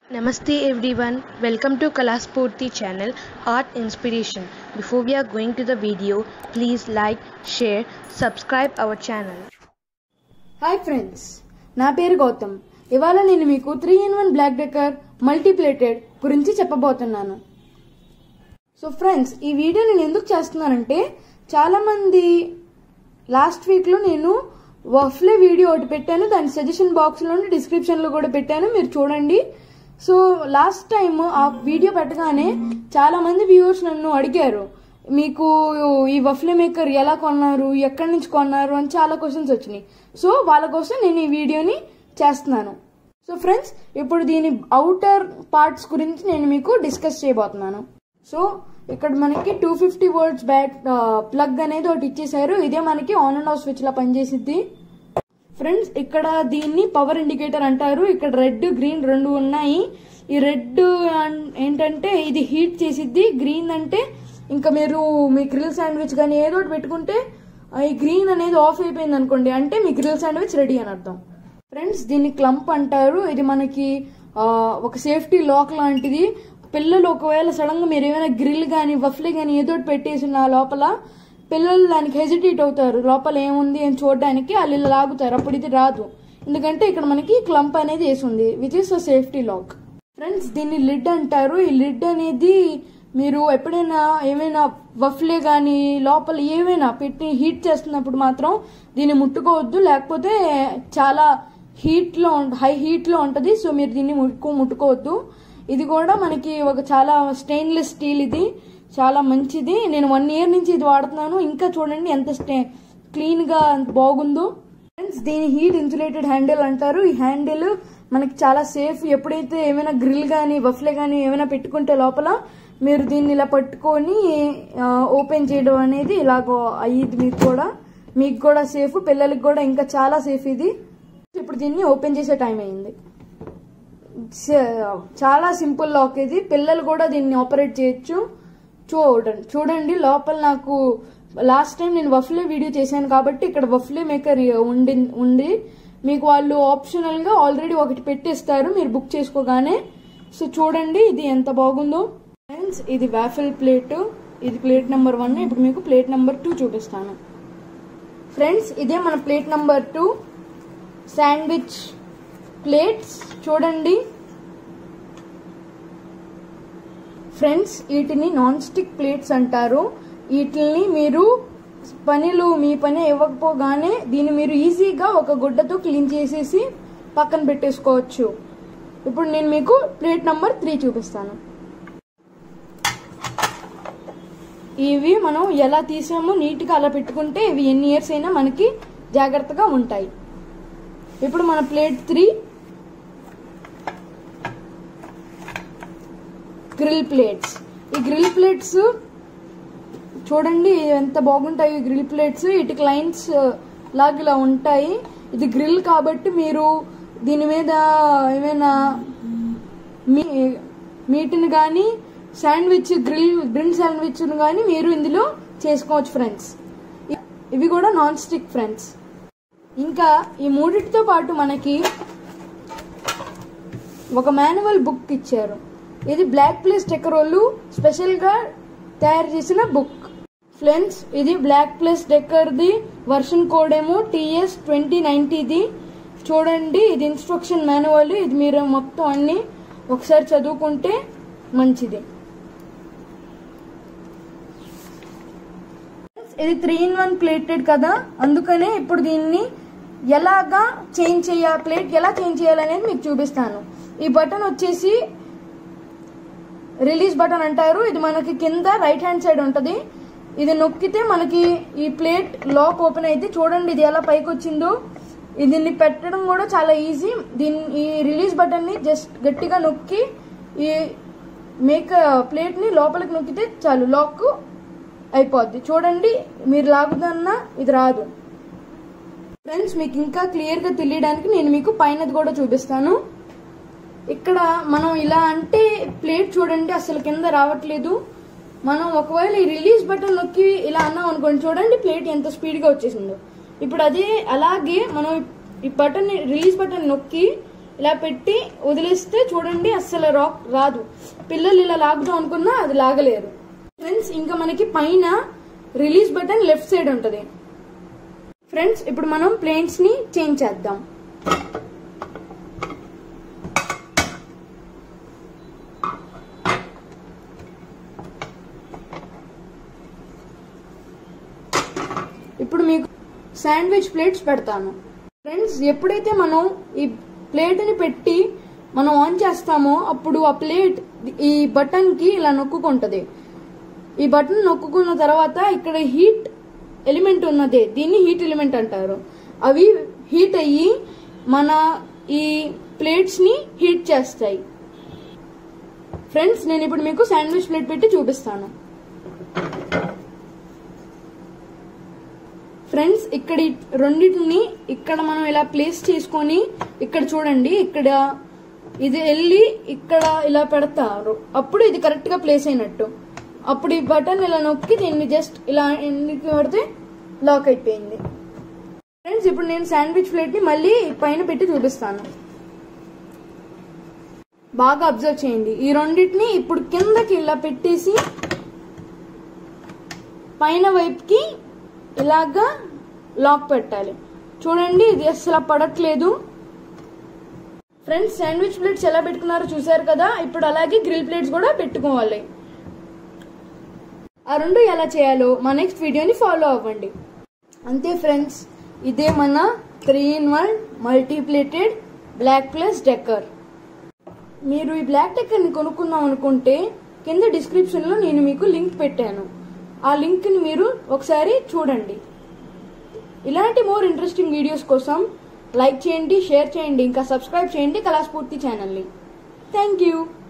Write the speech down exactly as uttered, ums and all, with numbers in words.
Namaste everyone, welcome to Kalaspurti channel Art Inspiration. Before we are going to the video, please like, share, subscribe our channel. Hi friends, నా పేరు గౌతమ్. ఇవాళ నేను మీకు three in one black decker multiplated గురించి చెప్పబోతున్నాను. So friends, ఈ video నేను ఎందుకు చేస్తున్నానంటే చాలా మంది లాస్ట్ వీక్ లో నేను వఫ్లే వీడియో ఒకటి పెట్టాను, దాని సజెషన్ బాక్స్ లో డిస్క్రిప్షన్ లో కూడా పెట్టాను, మీరు చూడండి. సో లాస్ట్ టైం ఆ వీడియో పెట్టగానే చాలా మంది వ్యూవర్స్ నన్ను అడిగారు, మీకు ఈ వఫ్లే మేకర్ ఎలా కొన్నారు, ఎక్కడి నుంచి కొన్నారు అని చాలా క్వశ్చన్స్ వచ్చినాయి. సో వాళ్ళ కోసం నేను ఈ వీడియోని చేస్తున్నాను. సో ఫ్రెండ్స్, ఇప్పుడు దీని అవుటర్ పార్ట్స్ గురించి నేను మీకు డిస్కస్ చేయబోతున్నాను. సో ఇక్కడ మనకి టూ ఫిఫ్టీ వోల్ట్స్ బ్యాట్ ప్లగ్ అనేది ఒకటి ఇచ్చేసారు. ఇదే మనకి ఆన్ అండ్ ఆఫ్ స్విచ్ లా పనిచేసిద్ది. ఫ్రెండ్స్, ఇక్కడ దీన్ని పవర్ ఇండికేటర్ అంటారు. ఇక్కడ రెడ్ గ్రీన్ రెండు ఉన్నాయి. ఈ రెడ్ ఏంటంటే ఇది హీట్ చేసిద్ది, గ్రీన్ అంటే ఇంకా మీరు మీ గ్రిల్ శాండ్విచ్ కానీ ఏదో ఒకటి పెట్టుకుంటే ఈ గ్రీన్ అనేది ఆఫ్ అయిపోయింది అనుకోండి, అంటే మీ గ్రిల్ శాండ్విచ్ రెడీ అని అర్థం. ఫ్రెండ్స్, దీన్ని క్లంప్ అంటారు. ఇది మనకి ఒక సేఫ్టీ లాక్ లాంటిది. పిల్లలు ఒకవేళ సడన్ గా మీరు ఏమైనా గ్రిల్ కానీ వఫ్లే కానీ ఏదో ఒకటి పెట్టేసిన లోపల పిల్లలు దానికి హెజిటేట్ అవుతారు, లోపల ఏముంది అని చూడడానికి వాళ్ళు ఇలా లాగుతారు, అప్పుడు ఇది రాదు. ఎందుకంటే ఇక్కడ మనకి క్లంప్ అనేది వేసి ఉంది, which is a safety lock. Friends, దీన్ని లిడ్ అంటారు. ఈ లిడ్ అనేది మీరు ఎప్పుడైనా ఏమైనా వఫ్లే కానీ లోపల ఏమైనా పెట్టి హీట్ చేస్తున్నప్పుడు మాత్రం దీన్ని ముట్టుకోవద్దు, లేకపోతే చాలా హీట్ లో హై హీట్ లో ఉంటది. సో మీరు దీన్ని ముట్టుకో ముట్టుకోవద్దు ఇది కూడా మనకి ఒక చాలా స్టెయిన్లెస్ స్టీల్, ఇది చాలా మంచిది. నేను వన్ ఇయర్ నుంచి ఇది వాడుతున్నాను. ఇంకా చూడండి ఎంత స్టే క్లీన్ గా బాగుందో. ఫ్రెండ్స్, దీని హీట్ ఇన్సులేటెడ్ హ్యాండిల్ అంటారు. ఈ హ్యాండిల్ మనకి చాలా సేఫ్. ఎప్పుడైతే ఏమైనా గ్రిల్ కానీ వఫ్లే కానీ ఏమైనా పెట్టుకుంటే లోపల మీరు దీన్ని ఇలా పట్టుకొని ఓపెన్ చేయడం అనేది ఇలాగో అయ్యిద్ది. మీకు కూడా మీకు కూడా సేఫ్, పిల్లలకి కూడా ఇంకా చాలా సేఫ్ ఇది. ఇప్పుడు దీన్ని ఓపెన్ చేసే టైం అయింది. చాలా సింపుల్ లాక్ ఇది, పిల్లలు కూడా దీన్ని ఆపరేట్ చేయొచ్చు. చూడండి చూడండి లోపల నాకు లాస్ట్ టైం నేను వఫ్లే వీడియో చేశాను కాబట్టి ఇక్కడ వఫ్లే మేకర్ ఉండి ఉంది మీకు వాళ్ళు ఆప్షనల్ గా ఆల్రెడీ ఒకటి పెట్టేస్తారు మీరు బుక్ చేసుకోగానే. సో చూడండి ఇది ఎంత బాగుందో. ఫ్రెండ్స్, ఇది వాఫిల్ ప్లేట్, ఇది ప్లేట్ నెంబర్ వన్. ఇప్పుడు మీకు ప్లేట్ నెంబర్ టూ చూపిస్తాను. ఫ్రెండ్స్, ఇదే మన plate number two sandwich plates. చూడండి ఫ్రెండ్స్, వీటిని నాన్ స్టిక్ ప్లేట్స్ అంటారు. వీటిని మీరు పనిలు మీ పని ఇవ్వకపోగానే దీన్ని మీరు ఈజీగా ఒక గుడ్డతో క్లీన్ చేసేసి పక్కన పెట్టేసుకోవచ్చు. ఇప్పుడు నేను మీకు ప్లేట్ నంబర్ త్రీ చూపిస్తాను. ఇవి మనం ఎలా తీసామో నీట్గా అలా పెట్టుకుంటే ఇవి ఎన్ని ఇయర్స్ అయినా మనకి జాగ్రత్తగా ఉంటాయి. ఇప్పుడు మన ప్లేట్ త్రీ గ్రిల్ ప్లేట్స్. ఈ గ్రిల్ ప్లేట్స్ చూడండి ఎంత బాగుంటాయి. ఈ గ్రిల్ ప్లేట్స్ వీటికి లైన్స్ లాగా ఇలా ఉంటాయి. ఇది గ్రిల్ కాబట్టి మీరు దీని మీద ఏమైనా మీట్ని కానీ శాండ్విచ్ గ్రిల్ గ్రిల్ శాండ్విచ్ కానీ మీరు ఇందులో చేసుకోవచ్చు. ఫ్రెండ్స్, ఇవి కూడా నాన్ స్టిక్. ఫ్రెండ్స్, ఇంకా ఈ మూడింటితో పాటు మనకి ఒక మాన్యువల్ బుక్ ఇచ్చారు. ఇది బ్లాక్ ప్లేస్ డెకర్ వాళ్ళు స్పెషల్ గా తయారు చేసిన బుక్. ఫ్రెండ్స్, ఇది బ్లాక్ ప్లేస్ డెకర్ ది వర్షన్ కోడ్ ఏమో టీఎస్ ట్వంటీ నైన్టీది. చూడండి, ఇది ఇన్స్ట్రక్షన్ మాన్యువల్. ఇది మీరు మొత్తం అన్ని ఒకసారి చదువుకుంటే మంచిది. ఇది త్రీ ఇన్ వన్ ప్లేటెడ్ కదా, అందుకనే ఇప్పుడు దీన్ని ఎలాగా చేంజ్ చేయాలి, ప్లేట్ ఎలా చేంజ్ చేయాలనేది మీకు చూపిస్తాను. ఈ బటన్ వచ్చేసి రిలీజ్ బటన్ అంటారు. ఇది మనకి కింద రైట్ హ్యాండ్ సైడ్ ఉంటది. ఇది నొక్కితే మనకి ఈ ప్లేట్ లాక్ ఓపెన్ అయితే చూడండి ఇది ఎలా పైకి వచ్చిందో. దీన్ని పెట్టడం కూడా చాలా ఈజీ. దీన్ని ఈ రిలీజ్ బటన్ ని జస్ట్ గట్టిగా నొక్కి ఈ మేక ప్లేట్ ని లోపలికి నొక్కితే చాలు, లాక్ అయిపోద్ది. చూడండి, మీరు లాగుదన్నా ఇది రాదు. ఫ్రెండ్స్, మీకు ఇంకా క్లియర్ గా తెలియడానికి నేను మీకు పైనది కూడా చూపిస్తాను. ఇక్కడ మనం ఇలా అంటే ప్లేట్ చూడండి అసలు కింద రావట్లేదు. మనం ఒకవేళ ఈ రిలీజ్ బటన్ నొక్కి ఇలా అన్నాం అనుకోండి, చూడండి ప్లేట్ ఎంత స్పీడ్ గా వచ్చేసిందో. ఇప్పుడు అదే అలాగే మనం ఈ బటన్ రిలీజ్ బటన్ నొక్కి ఇలా పెట్టి వదిలేస్తే చూడండి అస్సలు రాక్ రాదు. పిల్లలు ఇలా లాగుదాం అనుకున్నా అది లాగలేరు. ఫ్రెండ్స్ ఇంకా మనకి పైన రిలీజ్ బటన్ లెఫ్ట్ సైడ్ ఉంటుంది. ఫ్రెండ్స్ ఇప్పుడు మనం ప్లేట్స్ ని చేంజ్ చేద్దాం. ఇప్పుడు మీకు శాండ్విచ్ ప్లేట్స్ పెడతాను. ఫ్రెండ్స్ ఎప్పుడైతే మనం ఈ ప్లేట్ ని పెట్టి మనం ఆన్ చేస్తామో అప్పుడు ఆ ప్లేట్ ఈ బటన్ కి ఇలా నొక్కుంటది. ఈ బటన్ నొక్కున్న తర్వాత ఇక్కడ హీట్ ఎలిమెంట్ ఉన్నదే, దీన్ని హీట్ ఎలిమెంట్ అంటారు. అవి హీట్ అయ్యి మన ఈ ప్లేట్స్ ని హీట్ చేస్తాయి. ఫ్రెండ్స్ నేను ఇప్పుడు మీకు శాండ్విచ్ ప్లేట్ పెట్టి చూపిస్తాను. ఫ్రెండ్స్ ఇక్కడ రెండింటిని ఇక్కడ మనం ఇలా ప్లేస్ చేసుకొని ఇక్కడ చూడండి, ఇక్కడ ఇది వెళ్ళి ఇక్కడ ఇలా పెడతారు, అప్పుడు ఇది కరెక్ట్ గా ప్లేస్ అయినట్టు. అప్పుడు ఈ బటన్ ఇలా నొక్కి దీన్ని జస్ట్ ఇలా ఎందుకు పెడితే లాక్ అయిపోయింది. ఫ్రెండ్స్ ఇప్పుడు నేను శాండ్విచ్ ప్లేట్ ని మళ్ళీ పైన పెట్టి చూపిస్తాను. బాగా అబ్జర్వ్ చేయండి, ఈ రెండింటిని ఇప్పుడు కిందకి ఇలా పెట్టేసి పైన వైపుకి ఇలాగా లాక్ పెట్టాలి. చూడండి ఇది అసలు పడట్లేదు. ఫ్రెండ్స్ శాండ్విచ్ ప్లేట్స్ ఎలా పెట్టుకున్నారో చూసారు కదా. ఇప్పుడు అలాగే గ్రిల్ ప్లేట్స్ కూడా పెట్టుకోవాలి. ఆ రెండు ఎలా చేయాలో మా నెక్స్ట్ వీడియోని ఫాలో అవ్వండి. అంతే ఫ్రెండ్స్, ఇదే మన three in one multiplated black plus decker. మీరు ఈ బ్లాక్ డెక్కర్ ని కొనుక్కుందాం అనుకుంటే కింద డిస్క్రిప్షన్ లో నేను మీకు లింక్ పెట్టాను. ఆ లింక్ ని మీరు ఒకసారి చూడండి. ఇలాంటి మోర్ ఇంట్రెస్టింగ్ వీడియోస్ కోసం లైక్ చేయండి, షేర్ చేయండి, ఇంకా సబ్స్క్రైబ్ చేయండి కళాస్ఫూర్తి ఛానల్ని. Thank you.